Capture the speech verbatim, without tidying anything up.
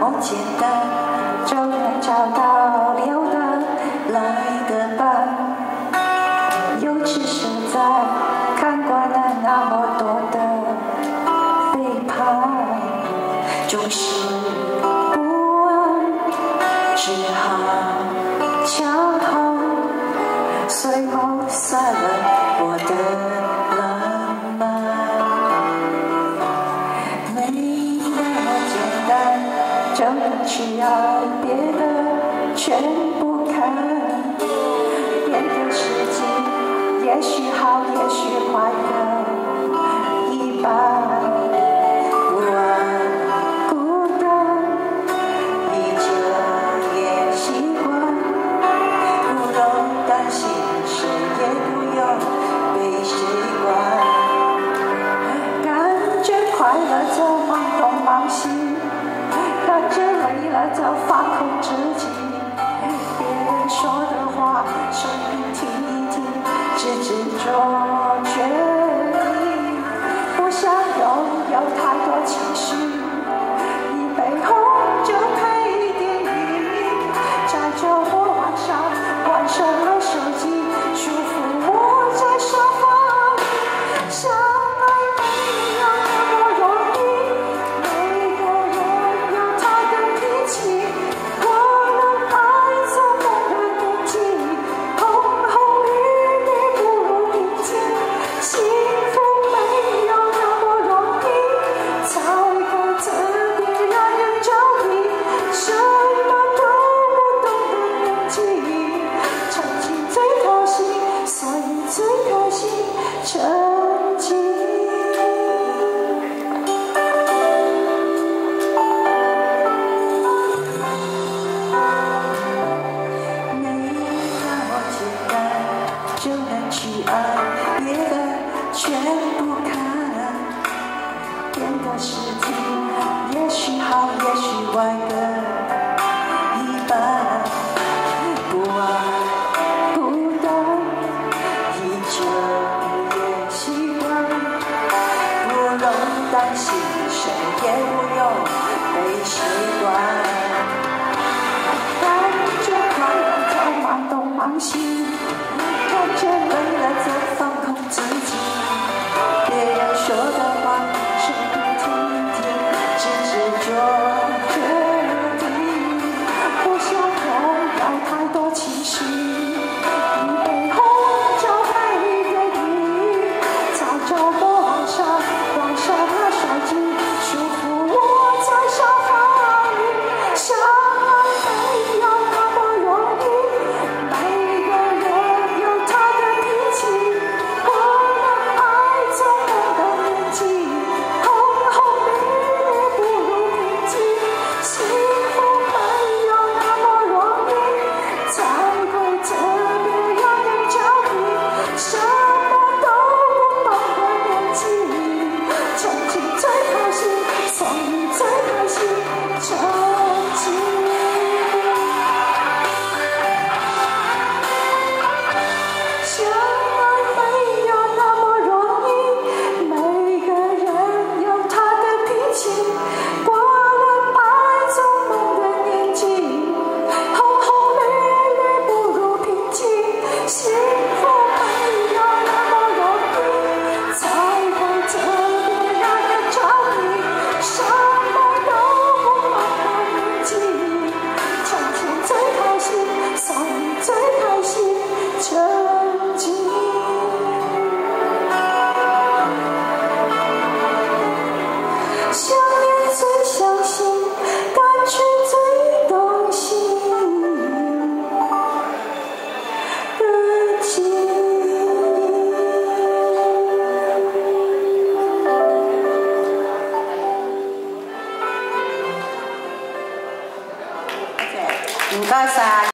么简单，就能找到留得来的伴。又只是在看惯了那么多的背叛，就是不安，只好恰好随后散了我的浪漫。没那么简单就能去爱，别的全不看。变个世纪，也许好，也许坏的一半。不安孤单，依旧也习惯，不用担心，谁也不用被习惯。感觉快乐就忙东忙西，感觉累了就放空自己。别人说的话，随便听一听，只执着决定。不想拥有太多情绪，一杯红酒配电影，在周末晚上关上了手机，舒服窝在沙发里。相爱没有那么容易，每个人有他的脾气。我们爱做梦的年纪，轰轰烈烈不如平静。幸福没有那么容易，才会特别让人着迷。什么都不懂的年纪，曾经最开心，所以最开心。曾经没那么简单就能去爱，别的全不看。变个世纪，也许好，也许坏的一半。不安孤单，依旧也习惯，不用担心，谁也不用被习惯。感觉快乐就忙东忙西，感觉累了就放空自己。别人说的话，随便听一听，只执着决定。不想拥有太多情绪，一杯红酒配电影，在周末晚上关上了手机，舒服窝在沙发里。相爱没有那么容易，每个人有他的脾气。我们爱做梦的年纪，轰轰烈烈不如平静。幸福没有那么容易，才会特别让人着迷。什么都不懂的年纪，曾经最开心，所以最开心。曾经相爱没有那么容易，每个人有他的脾气。过了爱做梦的年纪，轰轰烈烈不如平静。幸福没有那么容易，才会特别让人着迷。什么都不懂的年纪，曾经最开心，所以最开心。曾经想念最相信，感觉最动心的记忆。唔該晒。